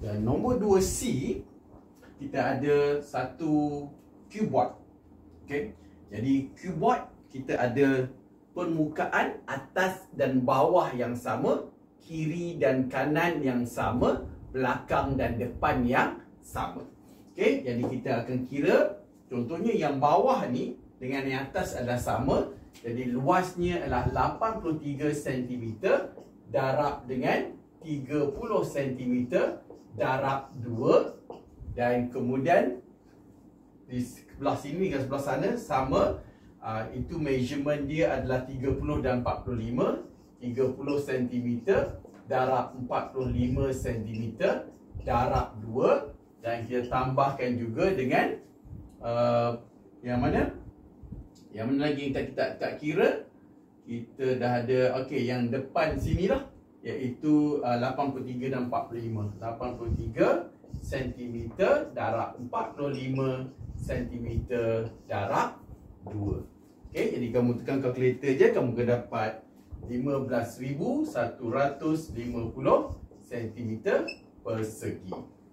Dan nombor 2C, kita ada satu cuboid. Okey. Jadi cuboid kita ada permukaan atas dan bawah yang sama, kiri dan kanan yang sama, belakang dan depan yang sama. Okey, jadi kita akan kira contohnya yang bawah ni dengan yang atas adalah sama. Jadi luasnya adalah 83 cm darab dengan 30 cm darab 2, dan kemudian di sebelah sini dengan sebelah sana sama. Itu measurement dia adalah 30 dan 45, 30 cm darab 45 cm darab 2, dan kita tambahkan juga dengan yang mana? Yang mana lagi kita tak kira? Kita dah ada, okey, yang depan sini lah, iaitu 83 dan 45. 83 cm darab 45 cm darab 2. Okey, jadi kamu tekan kalkulator je, kamu akan dapat 15,150 cm persegi.